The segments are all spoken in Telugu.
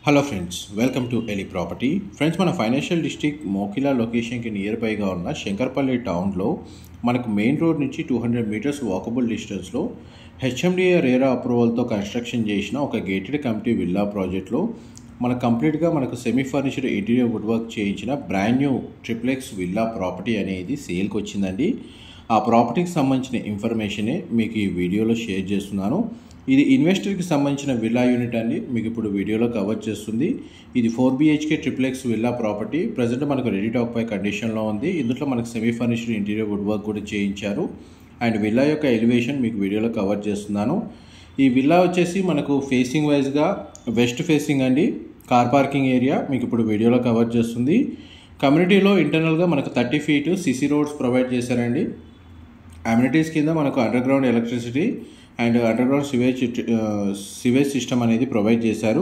Hello friends, welcome to Eli property. Friends, మన ఫైనాన్షియల్ డిస్ట్రిక్ట్ మోకిలా లొకేషన్కి నియర్ బైగా ఉన్న శంకర్పల్లి టౌన్లో మనకు మెయిన్ రోడ్ నుంచి 200 మీటర్స్ వాకబుల్ డిస్టెన్స్లో హెచ్ఎండిఏ రేరా అప్రూవల్తో కన్స్ట్రక్షన్ చేసిన ఒక గేటెడ్ కమ్యూనిటీ విల్లా ప్రాజెక్ట్లో మనకు కంప్లీట్గా మనకు semi furniture interior wood work చేయించిన brand new triplex villa property అనేది సేల్కి వచ్చిందండి. ఆ ప్రాపర్టీకి సంబంధించిన ఇన్ఫర్మేషనే మీకు ఈ వీడియోలో షేర్ చేస్తున్నాను. ఇది ఇన్వెస్టర్కి సంబంధించిన విల్లా యూనిట్ అండి, మీకు ఇప్పుడు వీడియోలో కవర్ చేస్తుంది. ఇది 4 BHK triplex villa property. Present మనకు రెడీ టు ఆక్యుపై కండిషన్లో ఉంది. ఇందులో మనకు semi furnished interior wood work కూడా చేయించారు. అండ్ విల్లా యొక్క ఎలివేషన్ మీకు వీడియోలో కవర్ చేస్తున్నాను. ఈ విల్లా వచ్చేసి మనకు ఫేసింగ్ వైజ్గా వెస్ట్ ఫేసింగ్ అండి. కార్ పార్కింగ్ ఏరియా మీకు ఇప్పుడు వీడియోలో కవర్ చేస్తుంది. కమ్యూనిటీలో ఇంటర్నల్గా మనకు 30 feet సిసి రోడ్స్ ప్రొవైడ్ చేశారండి. అమ్యూనిటీస్ కింద మనకు underground electricity and underground sewage system అనేది ప్రొవైడ్ చేశారు.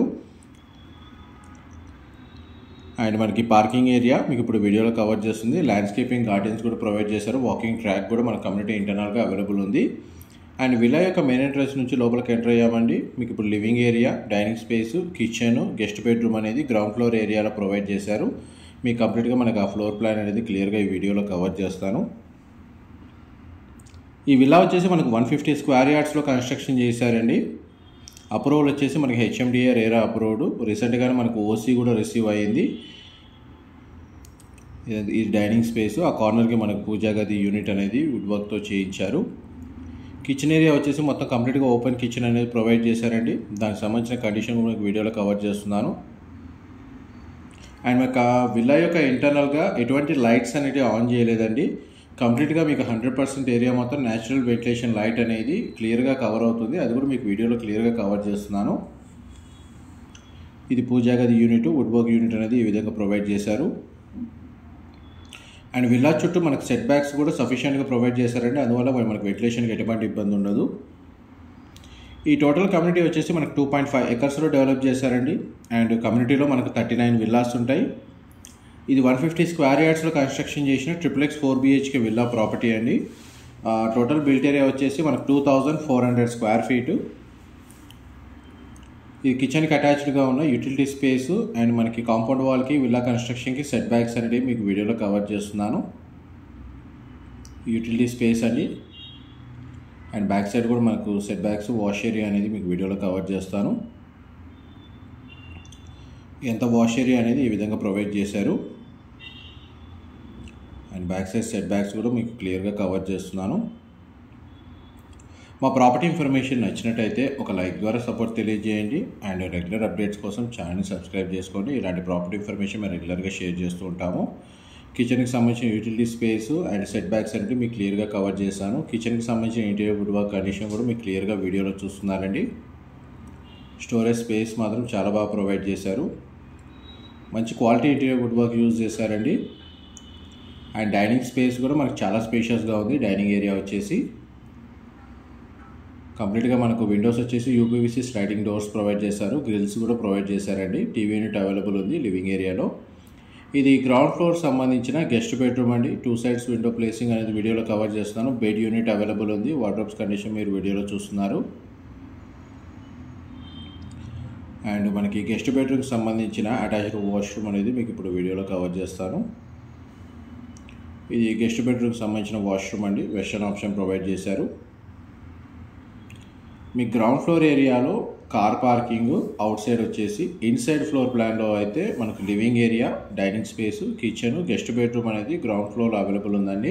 అండ్ మనకి పార్కింగ్ ఏరియా మీకు ఇప్పుడు వీడియోలో కవర్ చేస్తుంది. ల్యాండ్స్కేపింగ్ గార్డెన్స్ కూడా ప్రొవైడ్ చేశారు. వాకింగ్ ట్రాక్ కూడా మన కమ్యూనిటీ ఇంటర్నల్గా అవైలబుల్ ఉంది. అండ్ విల్లా యొక్క మెయిన్ ఎంట్రన్స్ నుంచి లోపలికి ఎంటర్ అయ్యామండి. మీకు ఇప్పుడు living area, dining space, kitchen, guest bedroom అనేది గ్రౌండ్ ఫ్లోర్ ఏరియాలో ప్రొవైడ్ చేశారు. మీకు కంప్లీట్గా మనకు ఆ ఫ్లోర్ ప్లాన్ అనేది క్లియర్గా ఈ వీడియోలో కవర్ చేస్తాను. ఈ విల్లా వచ్చేసి మనకు 150 square yardsలో కన్స్ట్రక్షన్ చేశారండి. అప్రూవల్ వచ్చేసి మనకి హెచ్ఎండిఏ రేరా అప్రూవ్డ్. రీసెంట్గానే మనకు ఓసీ కూడా రిసీవ్ అయ్యింది. ఈ డైనింగ్ స్పేస్, ఆ కార్నర్కి మనకు పూజా గది యూనిట్ అనేది వుడ్ వర్క్తో చేయించారు. కిచెన్ ఏరియా వచ్చేసి మొత్తం కంప్లీట్గా ఓపెన్ కిచెన్ అనేది ప్రొవైడ్ చేశారండి. దానికి సంబంధించిన కండిషన్ కూడా మీకు వీడియోలో కవర్ చేస్తున్నాను. అండ్ మనకు ఆ విల్లా యొక్క ఇంటర్నల్గా ఎటువంటి లైట్స్ అనేది ఆన్ చేయలేదండి. కంప్లీట్గా మీకు 100% ఏరియా మొత్తం న్యాచురల్ వెంటిలేషన్ లైట్ అనేది క్లియర్గా కవర్ అవుతుంది. అది కూడా మీకు వీడియోలో క్లియర్గా కవర్ చేస్తున్నాను. ఇది పూజా గది యూనిట్, వుడ్ వర్క్ యూనిట్ అనేది ఈ విధంగా ప్రొవైడ్ చేశారు. అండ్ విల్లా చుట్టూ మనకు సెట్ బ్యాక్స్ కూడా సఫిషియెంట్గా ప్రొవైడ్ చేశారండి. అందువల్ల మనకు వెంటిలేషన్కి ఎటువంటి ఇబ్బంది ఉండదు. ఈ టోటల్ కమ్యూనిటీ వచ్చేసి మనకు 2.5 acresలో డెవలప్ చేశారండి. అండ్ కమ్యూనిటీలో మనకు 39 విల్లాస్ ఉంటాయి. ఇది 150 square yardsలో కన్స్ట్రక్షన్ చేసిన ట్రిప్లెక్స్ 4 BHK విల్లా ప్రాపర్టీ అండి. టోటల్ బిల్ట్ ఏరియా వచ్చేసి మనకు 2400 square feet. ఇది కిచెన్కి అటాచ్డ్గా ఉన్న యూటిలిటీ స్పేస్ అండ్ మనకి కాంపౌండ్ వాల్కి విల్లా కన్స్ట్రక్షన్కి సెట్ బ్యాక్స్ అనేది మీకు వీడియోలో కవర్ చేస్తున్నాను. యూటిలిటీ స్పేస్ అండి. అండ్ బ్యాక్ సైడ్ కూడా మనకు సెట్ బ్యాక్స్, వాష్ ఏరియా అనేది మీకు వీడియోలో కవర్ చేస్తాను. ఎంత వాష్ ఏరియా అనేది ఈ విధంగా ప్రొవైడ్ చేశారు. And back side set backs కూడా మీకు క్లియర్గా కవర్ చేస్తున్నాను. మా ప్రాపర్టీ ఇన్ఫర్మేషన్ నచ్చినట్టయితే ఒక లైక్ ద్వారా సపోర్ట్ తెలియజేయండి. అండ్ రెగ్యులర్ అప్డేట్స్ కోసం ఛానల్ని సబ్స్క్రైబ్ చేసుకోండి. ఇలాంటి ప్రాపర్టీ ఇన్ఫర్మేషన్ మేము రెగ్యులర్గా షేర్ చేస్తూ ఉంటాము. కిచెన్కి సంబంధించిన utility space and set backs అనేది మీకు క్లియర్గా కవర్ చేశాను. కిచెన్కి సంబంధించిన ఇంటీరియర్ వుడ్ వర్క్ కండిషన్ కూడా మీకు క్లియర్గా వీడియోలో చూస్తున్నారండి. స్టోరేజ్ స్పేస్ మాత్రం చాలా బాగా ప్రొవైడ్ చేశారు. మంచి quality interior wood work use చేశారండి. అండ్ డైనింగ్ స్పేస్ కూడా మనకు చాలా స్పేషియస్గా ఉంది. డైనింగ్ ఏరియా వచ్చేసి కంప్లీట్గా మనకు విండోస్ వచ్చేసి యూపీవీసీ స్లైడింగ్ డోర్స్ ప్రొవైడ్ చేశారు. గ్రిల్స్ కూడా ప్రొవైడ్ చేశారండి. టీవీ యూనిట్ అవైలబుల్ ఉంది లివింగ్ ఏరియాలో. ఇది గ్రౌండ్ ఫ్లోర్ సంబంధించిన గెస్ట్ బెడ్రూమ్ అండి. 2 sides విండో ప్లేసింగ్ అనేది వీడియోలో కవర్ చేస్తున్నాను. బెడ్ యూనిట్ అవైలబుల్ ఉంది. వార్డ్రోబ్స్ కండిషన్ మీరు వీడియోలో చూస్తున్నారు. అండ్ మనకి గెస్ట్ బెడ్రూమ్కి సంబంధించిన అటాచ్డ్ వాష్రూమ్ అనేది మీకు ఇప్పుడు వీడియోలో కవర్ చేస్తాను. ఇది గెస్ట్ బెడ్రూమ్కి సంబంధించిన వాష్రూమ్ అండి. వెస్టర్న్ ఆప్షన్ ప్రొవైడ్ చేశారు. మీ గ్రౌండ్ ఫ్లోర్ ఏరియాలో కార్ పార్కింగ్, అవుట్ సైడ్ వచ్చేసి ఇన్సైడ్ ఫ్లోర్ ప్లాన్లో అయితే మనకు living area, dining space, kitchen, guest bedroom అనేది గ్రౌండ్ ఫ్లోర్లో అవైలబుల్ ఉందండి.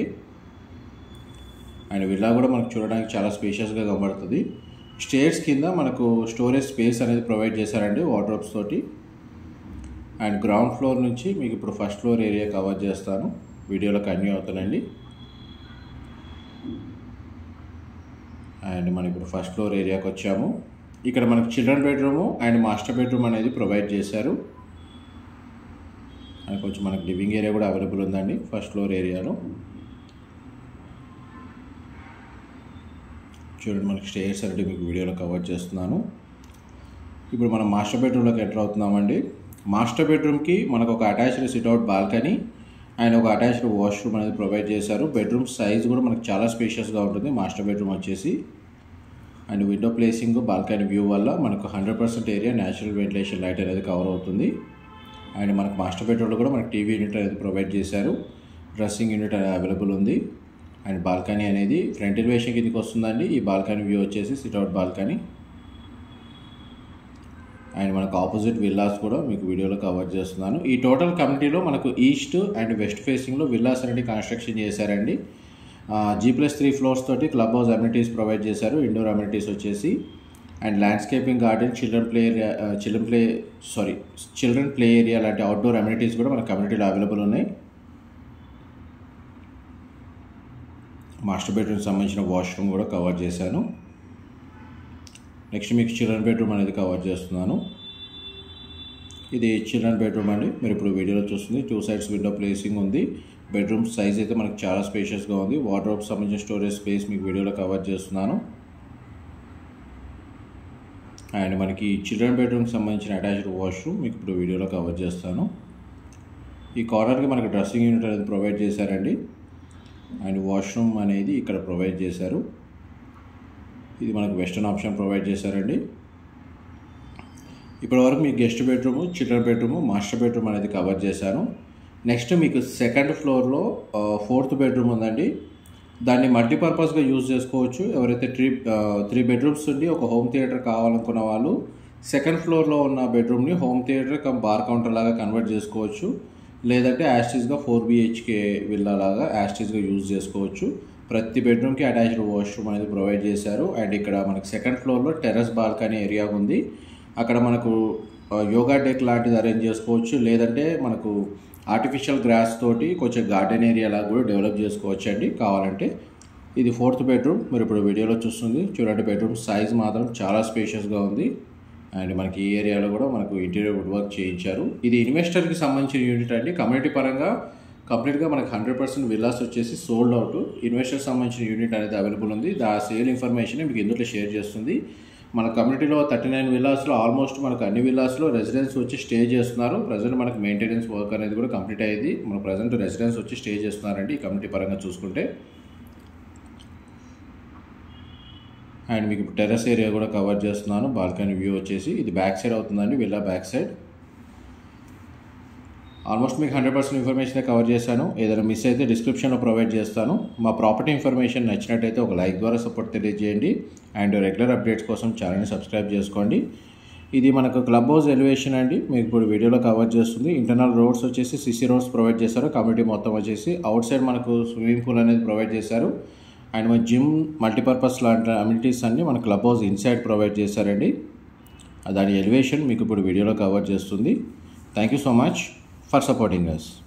అండ్ విల్లా కూడా మనకు చూడడానికి చాలా స్పేషియస్గా కనబడుతుంది. స్టేర్స్ కింద మనకు స్టోరేజ్ స్పేస్ అనేది ప్రొవైడ్ చేశారండి వార్డ్రోబ్స్ తోటి. అండ్ గ్రౌండ్ ఫ్లోర్ నుంచి మీకు ఇప్పుడు ఫస్ట్ ఫ్లోర్ ఏరియా కవర్ చేస్తాను. వీడియోలో కంటిన్యూ అవుతానండి. అండ్ మనం ఇప్పుడు ఫస్ట్ ఫ్లోర్ ఏరియాకి వచ్చాము. ఇక్కడ మనకు children bedroom and master bedroom అనేది ప్రొవైడ్ చేశారు. అండ్ కొంచెం మనకు లివింగ్ ఏరియా కూడా అవైలబుల్ ఉందండి ఫస్ట్ ఫ్లోర్ ఏరియాలో. చూడండి, మనకి స్టేర్స్ అనేది మీకు వీడియోలో కవర్ చేస్తున్నాను. ఇప్పుడు మనం మాస్టర్ బెడ్రూమ్లోకి ఎంటర్ అవుతున్నామండి. మాస్టర్ బెడ్రూమ్కి మనకు ఒక అటాచ్డ్ సిట్అవుట్ బాల్కనీ అండ్ ఒక అటాచ్డ్ వాష్రూమ్ అనేది ప్రొవైడ్ చేశారు. బెడ్రూమ్ సైజ్ కూడా మనకు చాలా స్పేషియస్గా ఉంటుంది. మాస్టర్ బెడ్రూమ్ వచ్చేసి and window placing balcony view వల్ల మనకు 100% ఏరియా న్యాచురల్ వెంటిలేషన్ లైట్ అనేది కవర్ అవుతుంది. అండ్ మనకు మాస్టర్ బెడ్రూమ్లో కూడా మనకు టీవీ యూనిట్ అనేది ప్రొవైడ్ చేశారు. డ్రెస్సింగ్ యూనిట్ అనేది అవైలబుల్ ఉంది. అండ్ బాల్కనీ అనేది ఫ్రంట్ ఎలివేషన్ కిందకి వస్తుందండి. ఈ బాల్కనీ వ్యూ వచ్చేసి సిట్అవుట్ బాల్కనీ. అండ్ మనకు ఆపోజిట్ విల్లాస్ కూడా మీకు వీడియోలో కవర్ చేస్తున్నాను. ఈ టోటల్ కమ్యూనిటీలో మనకు ఈస్ట్ అండ్ వెస్ట్ ఫేసింగ్లో విల్లాస్ అనేది కన్స్ట్రక్షన్ చేశారండి. G+3 ఫ్లోర్స్ తోటి క్లబ్ హౌస్ అమ్యూనిటీస్ ప్రొవైడ్ చేశారు. ఇండోర్ అమ్యూనిటీస్ వచ్చేసి and landscaping garden, children play area లాంటి అవుట్డోర్ అమ్యూనిటీస్ కూడా మన కమ్యూనిటీలో అవైలబుల్ ఉన్నాయి. మాస్టర్ బెడ్రూమ్కి సంబంధించిన వాష్రూమ్ కూడా కవర్ చేశాను. నెక్స్ట్ మీకు చిల్డ్రన్ బెడ్రూమ్ అనేది కవర్ చేస్తున్నాను. ఇది చిల్డ్రన్ బెడ్రూమ్ అండి. మీరు ఇప్పుడు వీడియోలో చూస్తుంది 2 సైడ్స్ విండో ప్లేసింగ్ ఉంది. బెడ్రూమ్ సైజ్ అయితే మనకు చాలా స్పేషియస్గా ఉంది. వార్డ్రోబ్కి సంబంధించిన స్టోరేజ్ స్పేస్ మీకు వీడియోలో కవర్ చేస్తున్నాను. అండ్ మనకి చిల్డ్రన్ బెడ్రూమ్కి సంబంధించిన అటాచ్డ్ వాష్రూమ్ మీకు ఇప్పుడు వీడియోలో కవర్ చేస్తాను. ఈ కార్నర్కి మనకు డ్రెస్సింగ్ యూనిట్ అనేది ప్రొవైడ్ చేశారండి. అండ్ వాష్రూమ్ అనేది ఇక్కడ ప్రొవైడ్ చేశారు. ఇది మనకు వెస్టర్న్ ఆప్షన్ ప్రొవైడ్ చేశారండి. ఇప్పటివరకు మీకు guest bedroom, children bedroom, master bedroom అనేది కవర్ చేశాను. నెక్స్ట్ మీకు సెకండ్ ఫ్లోర్లో 4th బెడ్రూమ్ ఉందండి. దాన్ని మల్టీపర్పస్గా యూజ్ చేసుకోవచ్చు. ఎవరైతే 3 బెడ్రూమ్స్ ఉండి ఒక హోమ్ థియేటర్ కావాలనుకున్న వాళ్ళు సెకండ్ ఫ్లోర్లో ఉన్న బెడ్రూమ్ని హోమ్ థియేటర్ బార్ కౌంటర్ లాగా కన్వర్ట్ చేసుకోవచ్చు. లేదంటే యాస్టీస్గా 4 BHK విల్లా లాగా యాస్టీస్గా యూజ్ చేసుకోవచ్చు. ప్రతి బెడ్రూమ్కి అటాచ్డ్ వాష్రూమ్ అనేది ప్రొవైడ్ చేశారు. అండ్ ఇక్కడ మనకి సెకండ్ ఫ్లోర్లో టెర్రస్ బాల్కనీ ఏరియా ఉంది. అక్కడ మనకు యోగా డెక్ లాంటిది అరేంజ్ చేసుకోవచ్చు. లేదంటే మనకు ఆర్టిఫిషియల్ గ్రాస్ తోటి కొంచెం గార్డెన్ ఏరియా లాగా కూడా డెవలప్ చేసుకోవచ్చు అండి కావాలంటే. ఇది 4th బెడ్రూమ్ మీరు ఇప్పుడు వీడియోలో చూస్తుంది. చూడండి బెడ్రూమ్ సైజ్ మాత్రం చాలా స్పేషియస్గా ఉంది. అండ్ మనకి ఈ ఏరియాలో కూడా మనకు ఇంటీరియర్ వుడ్ వర్క్ చేయించారు. ఇది ఇన్వెస్టర్కి సంబంధించిన యూనిట్ అండి. కమ్యూనిటీ పరంగా కంప్లీట్గా మనకు 100% విల్లాస్ వచ్చేసి సోల్డ్ అవుట్. ఇన్వెస్టర్కి సంబంధించిన యూనిట్ అనేది అవైలబుల్ ఉంది. ఆ సేల్ ఇన్ఫర్మేషన్ మీకు ఇందులో షేర్ చేస్తుంది. మన కమ్యూనిటీలో 39 విల్లాస్లో ఆల్మోస్ట్ మనకు అన్ని విల్లాస్లో రెసిడెన్స్ వచ్చి స్టే చేస్తున్నారు. ప్రజెంట్ మనకు మెయింటెనెన్స్ వర్క్ అనేది కూడా కంప్లీట్ అయ్యేది. మన ప్రజెంట్ రెసిడెన్స్ వచ్చి స్టే చేస్తున్నారండి ఈ కమ్యూనిటీ పరంగా చూసుకుంటే. అండ్ మీకు టెర్రస్ ఏరియా కూడా కవర్ చేస్తున్నాను. బాల్కనీ వ్యూ వచ్చేసి ఇది బ్యాక్ సైడ్ అవుతుందండి, విల్లా బ్యాక్ సైడ్. ఆల్మోస్ట్ మీకు 100% ఇన్ఫర్మేషన్ కవర్ చేశాను. ఏదైనా మిస్ అయితే డిస్క్రిప్షన్లో ప్రొవైడ్ చేస్తాను. మా ప్రాపర్టీ ఇన్ఫర్మేషన్ నచ్చినట్టయితే ఒక లైక్ ద్వారా సపోర్ట్ తెలియజేయండి. అండ్ రెగ్యులర్ అప్డేట్స్ కోసం ఛానల్ని సబ్స్క్రైబ్ చేసుకోండి. ఇది మనకు క్లబ్ హౌస్ ఎలివేషన్ అండి. మీకు ఇప్పుడు వీడియోలో కవర్ చేస్తుంది. ఇంటర్నల్ రోడ్స్ వచ్చేసి సిసి రోడ్స్ ప్రొవైడ్ చేశారు. కమ్యూనిటీ మొత్తం వచ్చేసి అవుట్ సైడ్ మనకు స్విమ్మింగ్ పూల్ అనేది ప్రొవైడ్ చేశారు. అండ్ మన జిమ్, మల్టీపర్పస్ లాంటి అమ్యూనిటీస్ అన్నీ మన క్లబ్ హౌస్ ఇన్సైడ్ ప్రొవైడ్ చేశారండి. దాని ఎలివేషన్ మీకు ఇప్పుడు వీడియోలో కవర్ చేస్తుంది. Thank you so much for supporting us.